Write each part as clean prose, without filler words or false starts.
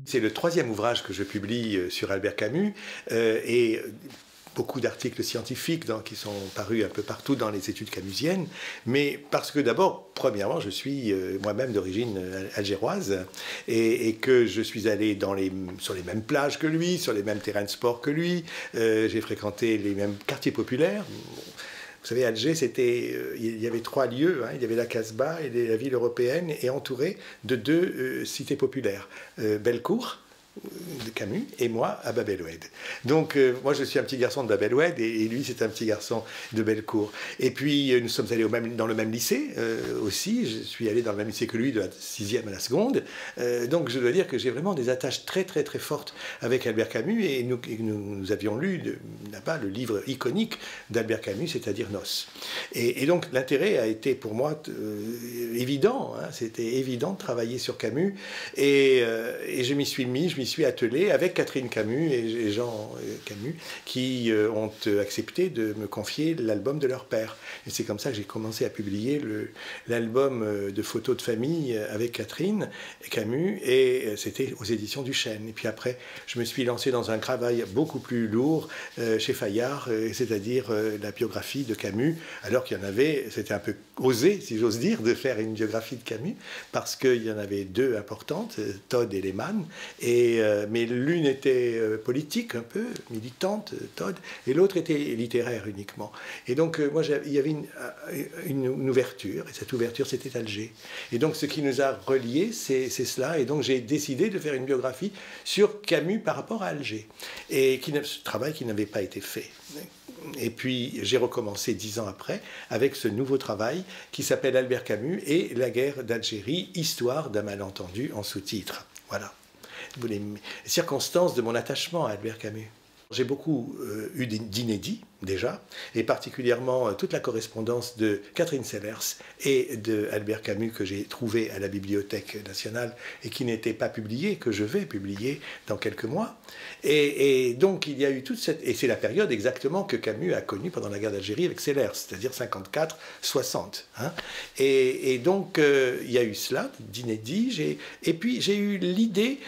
C'est le troisième ouvrage que je publie sur Albert Camus et beaucoup d'articles scientifiques qui sont parus un peu partout dans les études camusiennes, mais parce que d'abord, premièrement, je suis moi-même d'origine algéroise et que je suis allé sur les mêmes plages que lui, sur les mêmes terrains de sport que lui, j'ai fréquenté les mêmes quartiers populaires. Vous savez, Alger, il y avait 3 lieux, hein. Il y avait la Casbah et la ville européenne, et entourée de 2 cités populaires, Bellecour, de Camus, et moi à Bab el-Oued. Donc moi je suis un petit garçon de Bab el-Oued et lui c'est un petit garçon de Bellecour. Et puis nous sommes allés dans le même lycée aussi, je suis allé dans le même lycée que lui de la 6e à la seconde. Donc je dois dire que j'ai vraiment des attaches très très très fortes avec Albert Camus et nous avions lu là-bas le livre iconique d'Albert Camus, c'est-à-dire Noces. Et donc l'intérêt a été pour moi évident, hein, c'était évident de travailler sur Camus et je m'y suis attelé avec Catherine Camus et Jean Camus qui ont accepté de me confier l'album de leur père. Et c'est comme ça que j'ai commencé à publier l'album de photos de famille avec Catherine Camus et c'était aux éditions du Chêne. Et puis après, je me suis lancé dans un travail beaucoup plus lourd chez Fayard, c'est-à-dire la biographie de Camus, alors qu'il y en avait, c'était un peu osé, si j'ose dire, de faire une biographie de Camus, parce qu'il y en avait 2 importantes, Todd et Lehmann, mais l'une était politique, un peu militante, Todd, et l'autre était littéraire uniquement. Et donc, moi, il y avait une ouverture, et cette ouverture, c'était Alger. Et donc, ce qui nous a reliés, c'est cela. Et donc, j'ai décidé de faire une biographie sur Camus par rapport à Alger. Et ce travail qui n'avait pas été fait. Et puis, j'ai recommencé 10 ans après avec ce nouveau travail qui s'appelle Albert Camus et la guerre d'Algérie, histoire d'un malentendu en sous-titre. Voilà. Les circonstances de mon attachement à Albert Camus. J'ai beaucoup eu d'inédits déjà, et particulièrement toute la correspondance de Catherine Sellers et de Albert Camus que j'ai trouvé à la Bibliothèque nationale et qui n'était pas publiée, que je vais publier dans quelques mois. Et donc il y a eu toute cette... Et c'est la période exactement que Camus a connue pendant la guerre d'Algérie avec Sellers, c'est-à-dire 54-60. Hein. Et donc il y a eu cela, d'inédit, et puis j'ai eu l'idée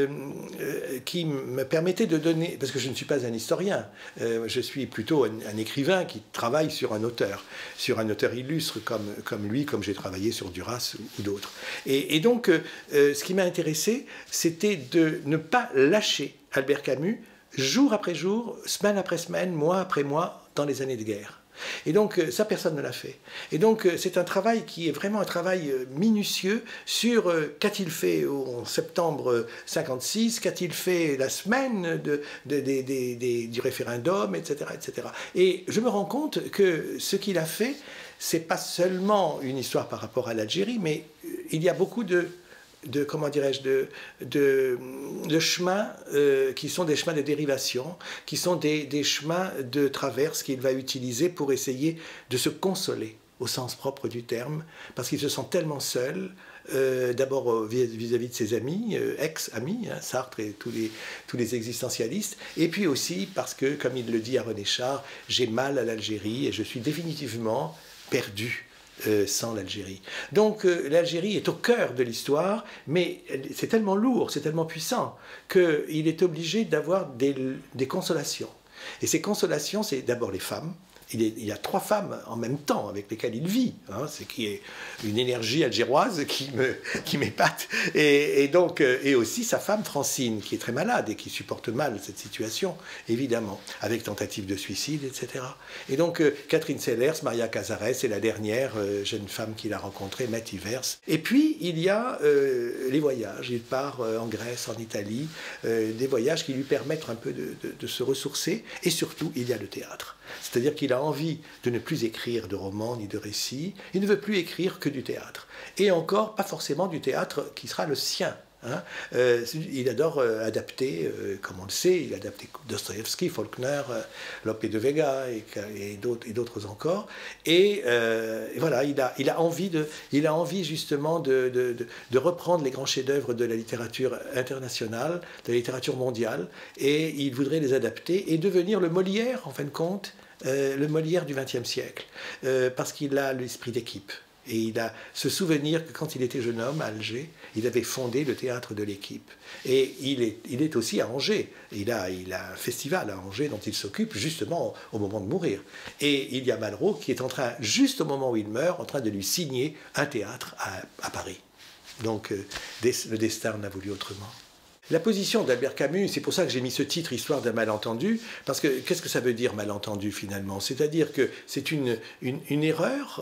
qui me permettait de donner... Parce que je ne suis pas un historien, je suis plutôt un écrivain qui travaille sur un auteur illustre comme lui, comme j'ai travaillé sur Duras ou d'autres. Et donc, ce qui m'a intéressé, c'était de ne pas lâcher Albert Camus jour après jour, semaine après semaine, mois après mois, dans les années de guerre. Et donc, ça, personne ne l'a fait. Et donc, c'est un travail qui est vraiment un travail minutieux sur qu'a-t-il fait en septembre 56, qu'a-t-il fait la semaine du référendum, etc., etc. Et je me rends compte que ce qu'il a fait, c'est pas seulement une histoire par rapport à l'Algérie, mais il y a beaucoup de comment dirais-je, de chemins qui sont des chemins de dérivation, qui sont des chemins de traverse qu'il va utiliser pour essayer de se consoler au sens propre du terme, parce qu'il se sent tellement seul, d'abord vis-à-vis de ses amis, ex-amis, hein, Sartre et tous les existentialistes, et puis aussi parce que, comme il le dit à René Char, j'ai mal à l'Algérie et je suis définitivement perdu sans l'Algérie. Donc l'Algérie est au cœur de l'histoire, mais c'est tellement lourd, c'est tellement puissant, qu'il est obligé d'avoir des consolations. Et ces consolations, c'est d'abord les femmes. Il y a 3 femmes en même temps avec lesquelles il vit, hein, ce qui est une énergie algéroise qui m'épate, et aussi sa femme Francine, qui est très malade et qui supporte mal cette situation, évidemment, avec tentative de suicide, etc. Et donc Catherine Sellers, Maria Casares est la dernière jeune femme qu'il a rencontrée, Mathivers. Et puis il y a les voyages, il part en Grèce, en Italie, des voyages qui lui permettent un peu de se ressourcer, et surtout il y a le théâtre. C'est-à-dire qu'il a envie de ne plus écrire de romans ni de récits, il ne veut plus écrire que du théâtre. Et encore, pas forcément du théâtre qui sera le sien. Hein. Il adore adapter, comme on le sait, il a adapté Dostoïevski, Faulkner, Lope de Vega et d'autres encore. Et voilà, il a envie justement de reprendre les grands chefs-d'œuvre de la littérature internationale, de la littérature mondiale, et il voudrait les adapter et devenir le Molière, en fin de compte, le Molière du XXe siècle, parce qu'il a l'esprit d'équipe. Et il a ce souvenir que quand il était jeune homme à Alger, il avait fondé le théâtre de l'Équipe. Et il est aussi à Angers. Il a un festival à Angers dont il s'occupe justement au moment de mourir. Et il y a Malraux qui est en train, juste au moment où il meurt, en train de lui signer un théâtre à Paris. Donc le destin en a voulu autrement. La position d'Albert Camus, c'est pour ça que j'ai mis ce titre, Histoire d'un malentendu, parce que qu'est-ce que ça veut dire malentendu finalement? C'est-à-dire que c'est une erreur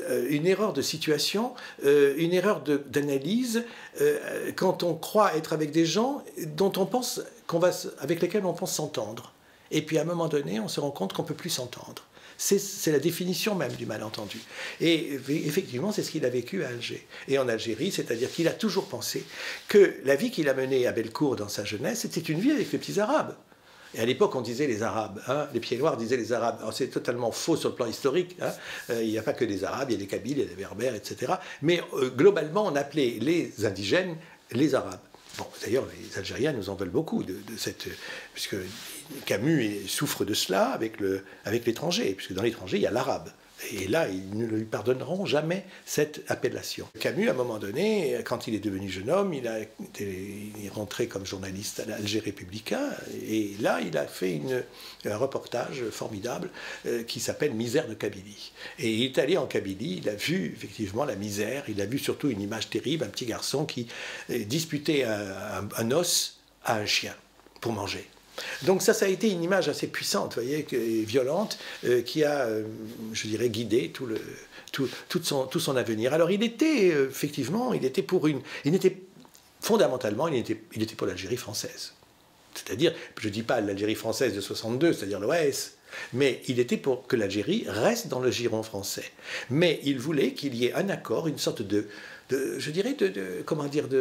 de situation, une erreur d'analyse, quand on croit être avec des gens dont on pense avec lesquels on pense s'entendre. Et puis à un moment donné, on se rend compte qu'on ne peut plus s'entendre. C'est la définition même du malentendu. Et effectivement, c'est ce qu'il a vécu à Alger. Et en Algérie, c'est-à-dire qu'il a toujours pensé que la vie qu'il a menée à Bellecour dans sa jeunesse, c'était une vie avec les petits Arabes. Et à l'époque, on disait les Arabes, hein, les pieds noirs disaient les Arabes. Alors c'est totalement faux sur le plan historique. Hein. Il n'y a pas que des Arabes, il y a des Kabyles, il y a des Berbères, etc. Mais globalement, on appelait les indigènes les Arabes. Bon, d'ailleurs, les Algériens nous en veulent beaucoup puisque Camus souffre de cela avec l'étranger, puisque dans l'étranger, il y a l'arabe. Et là, ils ne lui pardonneront jamais cette appellation. Camus, à un moment donné, quand il est devenu jeune homme, il est rentré comme journaliste à l'Alger républicain, et là, il a fait un reportage formidable qui s'appelle « Misère de Kabylie ». Et il est allé en Kabylie, il a vu effectivement la misère, il a vu surtout une image terrible, un petit garçon qui disputait un os à un chien pour manger. Donc ça a été une image assez puissante, vous voyez, violente, qui a, je dirais, guidé tout son avenir. Alors il était, effectivement, fondamentalement, il était pour l'Algérie française. C'est-à-dire, je ne dis pas l'Algérie française de 62, c'est-à-dire l'OAS, mais il était pour que l'Algérie reste dans le giron français. Mais il voulait qu'il y ait un accord, une sorte je dirais, comment dire,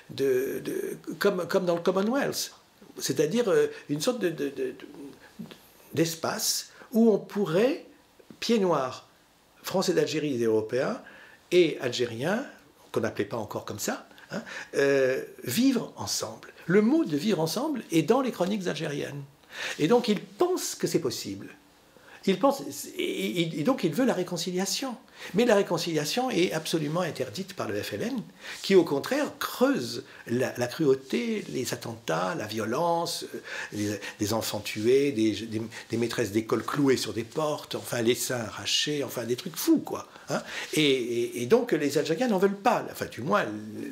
comme dans le Commonwealth. C'est-à-dire une sorte d'espace où on pourrait, pieds noirs, Français d'Algérie et Européens, et Algériens, qu'on n'appelait pas encore comme ça, hein, vivre ensemble. Le mot de vivre ensemble est dans les chroniques algériennes. Et donc il pense que c'est possible. Et donc il veut la réconciliation. Mais la réconciliation est absolument interdite par le FLN, qui au contraire creuse la cruauté, les attentats, la violence, des enfants tués, des maîtresses d'école clouées sur des portes, enfin les seins arrachés, enfin des trucs fous, quoi. Hein. Et donc les Algériens n'en veulent pas, enfin du moins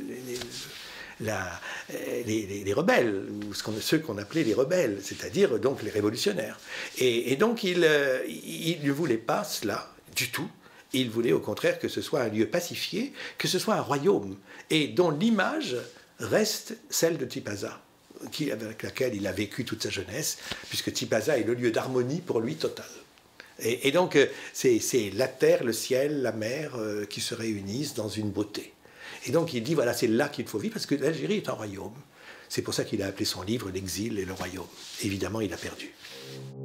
les rebelles, ou ceux qu'on appelait les rebelles, c'est-à-dire donc les révolutionnaires. Et donc il ne voulait pas cela du tout. Il voulait au contraire que ce soit un lieu pacifié, que ce soit un royaume, et dont l'image reste celle de Tipaza, avec laquelle il a vécu toute sa jeunesse, puisque Tipaza est le lieu d'harmonie pour lui total. Et donc c'est la terre, le ciel, la mer qui se réunissent dans une beauté. Et donc il dit, voilà, c'est là qu'il faut vivre, parce que l'Algérie est un royaume. C'est pour ça qu'il a appelé son livre « L'exil et le royaume ». Évidemment, il a perdu.